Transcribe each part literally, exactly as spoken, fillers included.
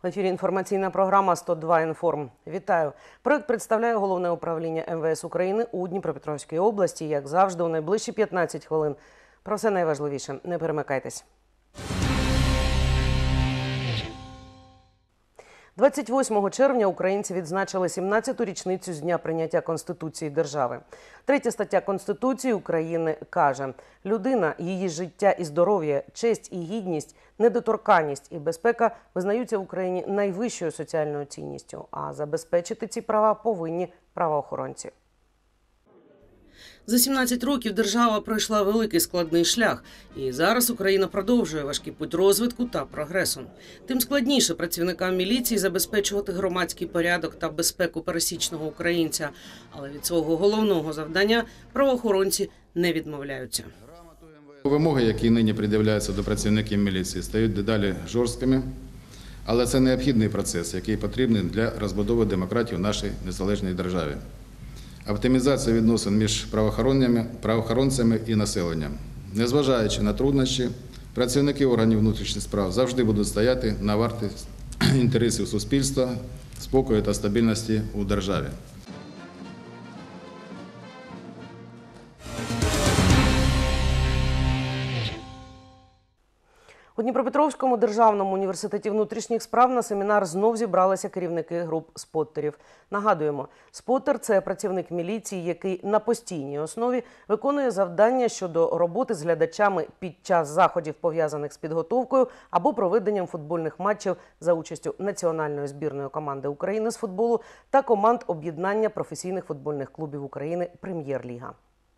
В ефірі інформаційна програма сто два інформ. Вітаю. Проект представляє Головне управління ем ве ес України у Дніпропетровській області. Як завжди, у найближчі п'ятнадцять хвилин. Про все найважливіше. Не перемикайтесь. двадцять восьмого червня українці відзначили сімнадцяту річницю з дня прийняття Конституції держави. Третя стаття Конституції України каже: людина, її життя і здоров'я, честь і гідність, недоторканність і безпека визнаються в Україні найвищою соціальною цінністю, а забезпечити ці права повинні правоохоронці. За сімнадцять років держава пройшла великий складний шлях, і зараз Україна продовжує важкий путь розвитку та прогресу. Тим складніше працівникам міліції забезпечувати громадський порядок та безпеку пересічного українця, але від свого головного завдання правоохоронці не відмовляються. Вимоги, які нині пред'являються до працівників міліції, стають дедалі жорсткими, але це необхідний процес, який потрібний для розбудови демократії в нашій незалежній державі. Оптимізація відносин між правоохоронцями і населенням. Незважаючи на труднощі, працівники органів внутрішніх справ завжди будуть стояти на варті інтересів суспільства, спокою та стабільності у державі. У Дніпропетровському державному університеті внутрішніх справ на семінар знов зібралися керівники груп споттерів. Нагадуємо, споттер – це працівник міліції, який на постійній основі виконує завдання щодо роботи з глядачами під час заходів, пов'язаних з підготовкою або проведенням футбольних матчів за участю національної збірної команди України з футболу та команд об'єднання професійних футбольних клубів України «Прем'єр-ліга».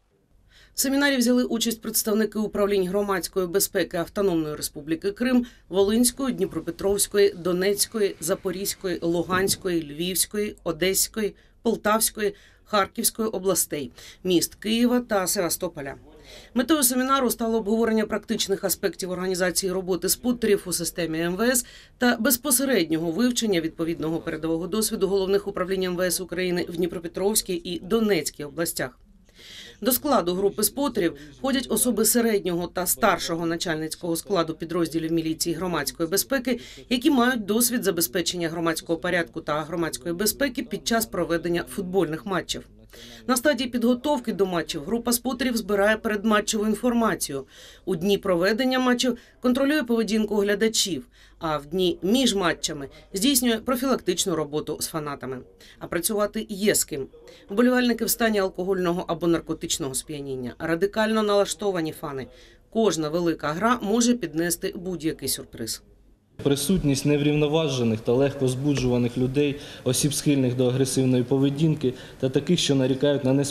В семінарі взяли участь представники управлінь громадської безпеки Автономної Республіки Крим, Волинської, Дніпропетровської, Донецької, Запорізької, Луганської, Львівської, Одеської, Полтавської, Харківської областей, міст Києва та Севастополя. Метою семінару стало обговорення практичних аспектів організації роботи споттерів у системі ем ве ес та безпосереднього вивчення відповідного передового досвіду головних управлінь ем ве ес України в Дніпропетровській і Донецькій областях. До складу групи споттерів входять особи середнього та старшого начальницького складу підрозділів міліції громадської безпеки, які мають досвід забезпечення громадського порядку та громадської безпеки під час проведення футбольних матчів. На стадії підготовки до матчів група споттерів збирає передматчеву інформацію. У дні проведення матчів контролює поведінку глядачів, а в дні між матчами здійснює профілактичну роботу з фанатами. А працювати є з ким. Вболівальники в стані алкогольного або наркотичного сп'яніння, радикально налаштовані фани. Кожна велика гра може піднести будь-який сюрприз. Присутність неврівноважених та легко збуджуваних людей, осіб схильних до агресивної поведінки та таких, що нарікають на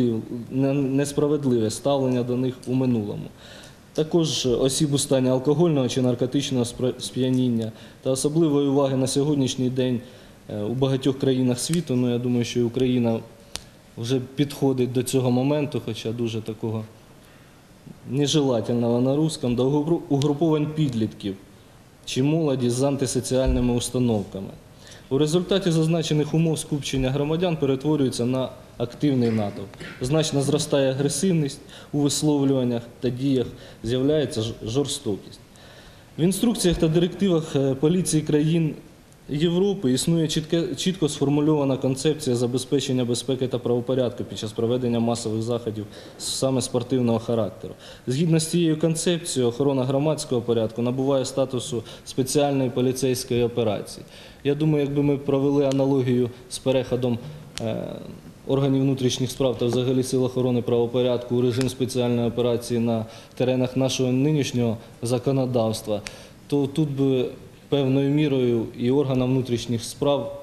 несправедливе ставлення до них у минулому. Також осіб у стані алкогольного чи наркотичного сп'яніння та особливої уваги на сьогоднішній день у багатьох країнах світу. Ну, я думаю, що і Україна вже підходить до цього моменту, хоча дуже такого нежелательного на русском, до угруповань підлітків чи молоді з антисоціальними установками. У результаті зазначених умов скупчення громадян перетворюється на активний натовп. Значно зростає агресивність у висловлюваннях та діях, з'являється жорстокість. В інструкціях та директивах поліції країн Європи існує чітко, чітко сформульована концепція забезпечення безпеки та правопорядку під час проведення масових заходів саме спортивного характеру. Згідно з цією концепцією, охорона громадського порядку набуває статусу спеціальної поліцейської операції. Я думаю, якби ми провели аналогію з переходом е, органів внутрішніх справ та взагалі сил охорони правопорядку у режим спеціальної операції на теренах нашого нинішнього законодавства, то тут би певною мірою і органам внутрішніх справ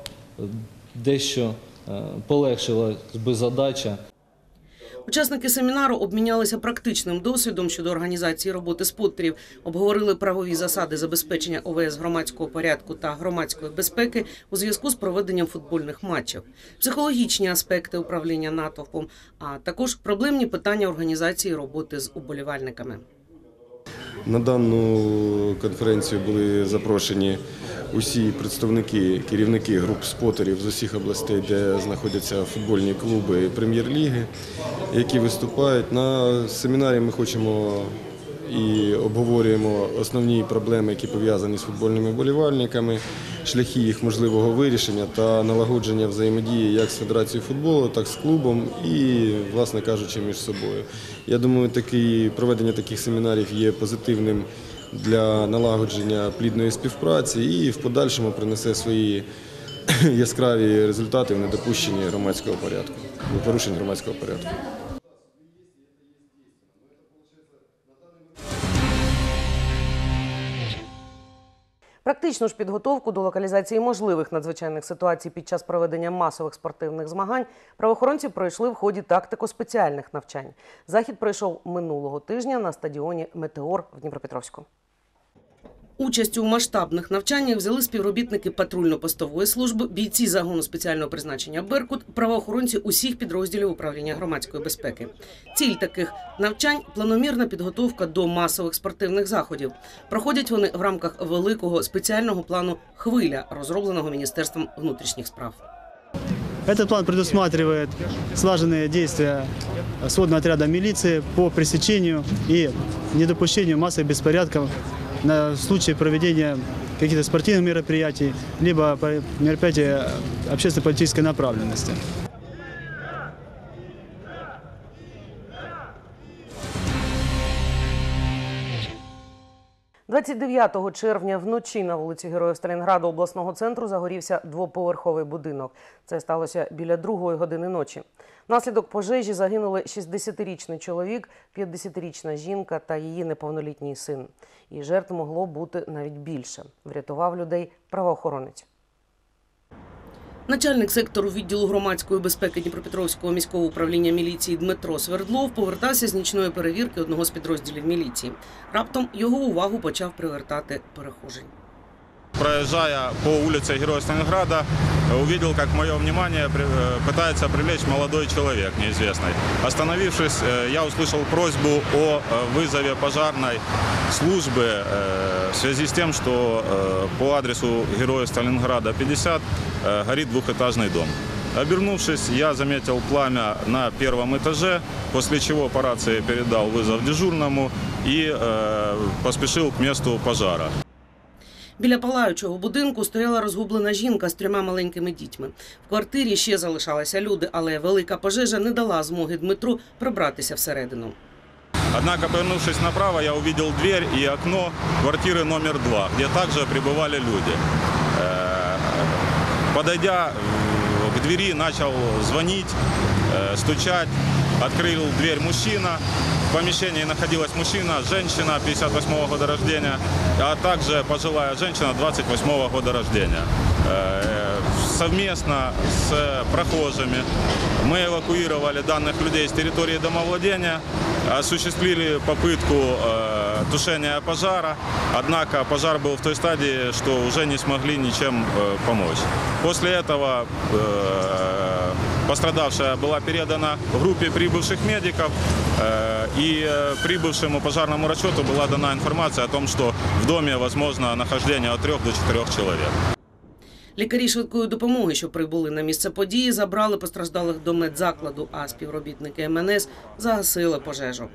дещо полегшила би задача. Учасники семінару обмінялися практичним досвідом щодо організації роботи споттерів, обговорили правові засади забезпечення о ве ес громадського порядку та громадської безпеки у зв'язку з проведенням футбольних матчів, психологічні аспекти управління натовпом, а також проблемні питання організації роботи з уболівальниками. На дану конференцію були запрошені усі представники, керівники груп споттерів з усіх областей, де знаходяться футбольні клуби Прем'єр-ліги, які виступають. На семінарі ми хочемо і обговорюємо основні проблеми, які пов'язані з футбольними вболівальниками, шляхи їх можливого вирішення та налагодження взаємодії як з Федерацією футболу, так і з клубом і, власне кажучи, між собою. Я думаю, такі, проведення таких семінарів є позитивним для налагодження плідної співпраці і в подальшому принесе свої яскраві результати в недопущенні громадського порядку, в порушенні громадського порядку. Практичну ж підготовку до локалізації можливих надзвичайних ситуацій під час проведення масових спортивних змагань правоохоронці пройшли в ході тактико-спеціальних навчань. Захід пройшов минулого тижня на стадіоні «Метеор» в Дніпропетровську. Участь у масштабних навчаннях взяли співробітники патрульно-постової служби, бійці загону спеціального призначення «Беркут», правоохоронці усіх підрозділів управління громадської безпеки. Ціль таких навчань – планомірна підготовка до масових спортивних заходів. Проходять вони в рамках великого спеціального плану «Хвиля», розробленого Міністерством внутрішніх справ. Этот план предусматривает слаженные действия сводного отряда милиции по пресечению и недопущению массовых беспорядков на случай проведения каких-то спортивных мероприятий, либо мероприятий общественно-политической направленности. двадцять дев'ятого червня вночі на вулиці Героїв Сталінграду обласного центру загорівся двоповерховий будинок. Це сталося біля другої години ночі. Внаслідок пожежі загинули шістдесятирічний чоловік, п'ятдесятирічна жінка та її неповнолітній син. І жертв могло бути навіть більше. Врятував людей правоохоронець. Начальник сектору відділу громадської безпеки Дніпропетровського міського управління міліції Дмитро Свердлов повертався з нічної перевірки одного з підрозділів міліції. Раптом його увагу почав привертати перехожий. Проезжая по улице Героя Сталинграда, увидел, как мое внимание пытается привлечь молодой человек неизвестный. Остановившись, я услышал просьбу о вызове пожарной службы в связи с тем, что по адресу Героя Сталинграда пятьдесят горит двухэтажный дом. Обернувшись, я заметил пламя на первом этаже, после чего по рации передал вызов дежурному и поспешил к месту пожара. Біля палаючого будинку стояла розгублена жінка з трьома маленькими дітьми. В квартирі ще залишалися люди, але велика пожежа не дала змоги Дмитру пробратися всередину. Однако, повернувшись направо, я увидел дверь и окно квартиры номер два, где также пребывали люди. Подойдя к двери, начал звонить, стучать. Открыл дверь мужчина. В помещении находилась мужчина, женщина пятьдесят восьмого года рождения, а также пожилая женщина двадцать восьмого года рождения. Совместно с прохожими мы эвакуировали данных людей с территории домовладения, осуществили попытку тушения пожара, однако пожар был в той стадии, что уже не смогли ничем помочь. После этого пострадавшая была передана группе прибывших медиков, и прибывшему пожарному расчету была дана информация о том, что в доме возможно нахождение от трех до четырех человек. Лікарі швидкої допомоги, що прибули на місце події, забрали постраждалих до медзакладу, а співробітники ем ен ес загасили пожежу.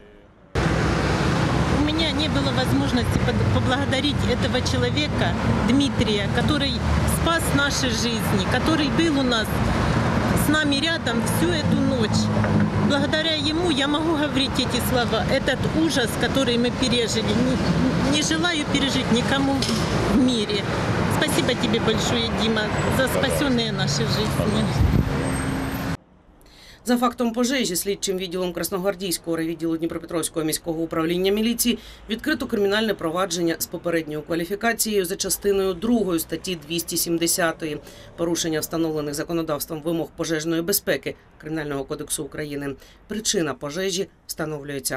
У меня не было возможности поблагодарить этого человека, Дмитрия, который спас наши жизни, который был у нас с нами рядом всю эту ночь. Благодаря ему я могу говорить эти слова. Этот ужас, который мы пережили, не, не желаю пережить никому в мире. Спасибо тебе большое, Дима, за спасенные наши жизни. За фактом пожежі слідчим відділом Красногвардійського райвідділу Дніпропетровського міського управління міліції відкрито кримінальне провадження з попередньою кваліфікацією за частиною другої статті двісті сімдесят «Порушення встановлених законодавством вимог пожежної безпеки» Кримінального кодексу України. Причина пожежі встановлюється.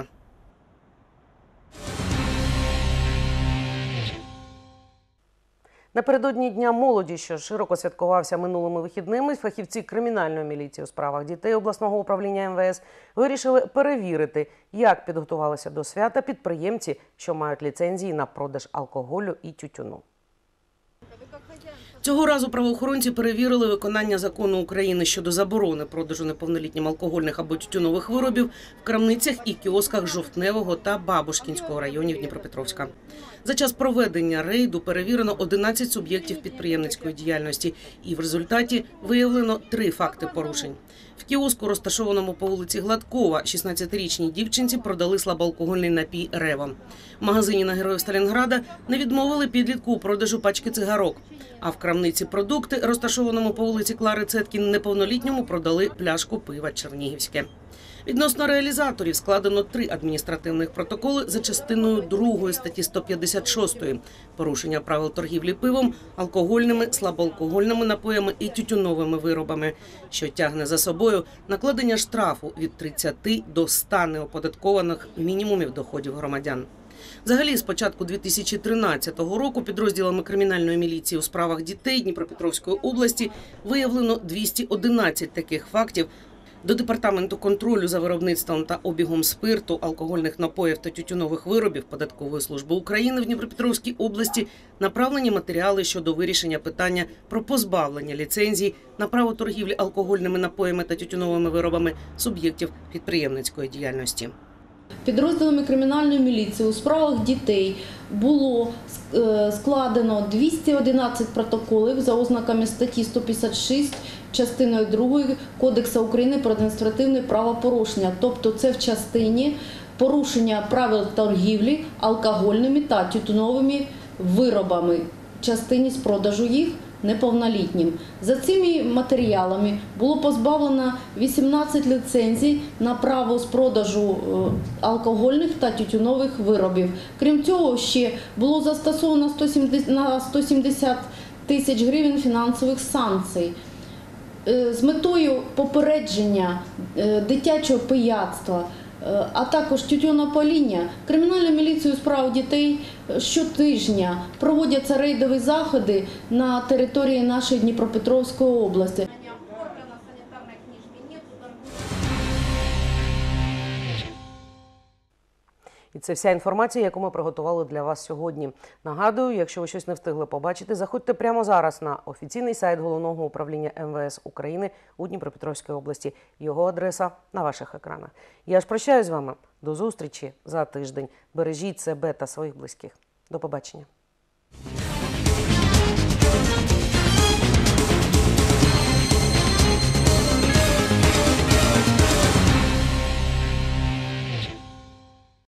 Напередодні Дня молоді, що широко святкувався минулими вихідними, фахівці кримінальної міліції у справах дітей обласного управління ем ве ес вирішили перевірити, як підготувалися до свята підприємці, що мають ліцензії на продаж алкоголю і тютюну. Цього разу правоохоронці перевірили виконання закону України щодо заборони продажу неповнолітнім алкогольних або тютюнових виробів в крамницях і кіосках Жовтневого та Бабушкінського районів Дніпропетровська. За час проведення рейду перевірено одинадцять суб'єктів підприємницької діяльності і в результаті виявлено три факти порушень. В кіоску, розташованому по вулиці Гладкова, шістнадцятирічній дівчинці продали слабоалкогольний напій «Рева». В магазині на Героїв Сталінграда не відмовили підлітку у продажу пачки цигарок. А в крамниці «Продукти», розташованому по вулиці Клари Цеткін, неповнолітньому продали пляшку пива «Чернігівське». Відносно реалізаторів складено три адміністративних протоколи за частиною другої статті сто п'ятдесят шість «Порушення правил торгівлі пивом, алкогольними, слабоалкогольними напоями і тютюновими виробами», що тягне за собою накладення штрафу від тридцяти до ста неоподаткованих мінімумів доходів громадян. Взагалі, з початку дві тисячі тринадцятого року підрозділами кримінальної міліції у справах дітей Дніпропетровської області виявлено двісті одинадцять таких фактів. До Департаменту контролю за виробництвом та обігом спирту, алкогольних напоїв та тютюнових виробів Податкової служби України в Дніпропетровській області направлені матеріали щодо вирішення питання про позбавлення ліцензій на право торгівлі алкогольними напоями та тютюновими виробами суб'єктів підприємницької діяльності. Підрозділами кримінальної міліції у справах дітей було складено двісті одинадцять протоколів за ознаками статті сто п'ятдесят шість частиною другою Кодексу України про адміністративне правопорушення. Тобто це в частині порушення правил торгівлі алкогольними та тютюновими виробами, в частині з продажу їх неповнолітнім. За цими матеріалами було позбавлено вісімнадцять ліцензій на право з продажу алкогольних та тютюнових виробів. Крім цього, ще було застосовано на сто сімдесят тисяч гривень фінансових санкцій. З метою попередження дитячого пияцтва, а також тютюнопаління, кримінальна міліція у справах дітей щотижня проводяться рейдові заходи на території нашої Дніпропетровської області. І це вся інформація, яку ми приготували для вас сьогодні. Нагадую, якщо ви щось не встигли побачити, заходьте прямо зараз на офіційний сайт Головного управління ем ве ес України у Дніпропетровській області. Його адреса на ваших екранах. Я ж прощаюсь з вами. До зустрічі за тиждень. Бережіть себе та своїх близьких. До побачення.